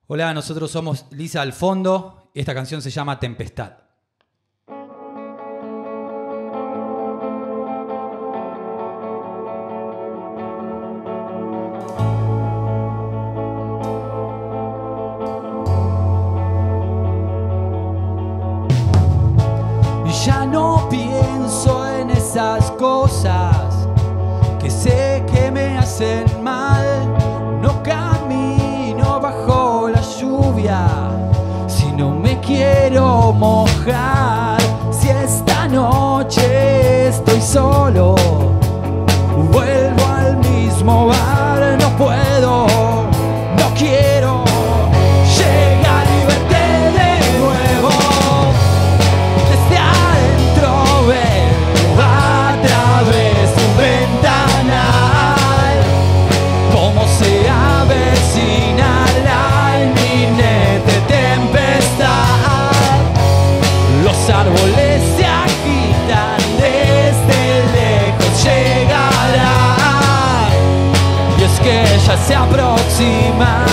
Hola, nosotros somos Lisa al fondo y esta canción se llama Tempestad. Y ya no pienso en esas cosas que sé que me hacen mal. No camino bajo la lluvia si no me quiero mojar. Si esta noche estoy solo, vuelvo al mismo bar. No puedo, no quiero llegar y verte de nuevo. Desde adentro veo a través de un ventanal cómo se avecina la inminente tempestad. Los árboles se agitan, desde lejos llegará, y es que ella se aproxima.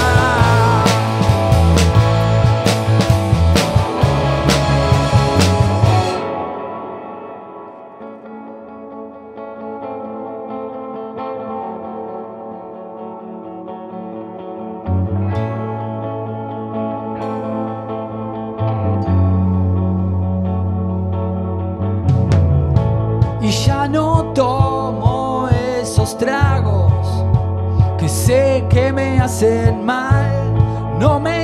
Y ya no tomo esos tragos que sé que me hacen mal. No me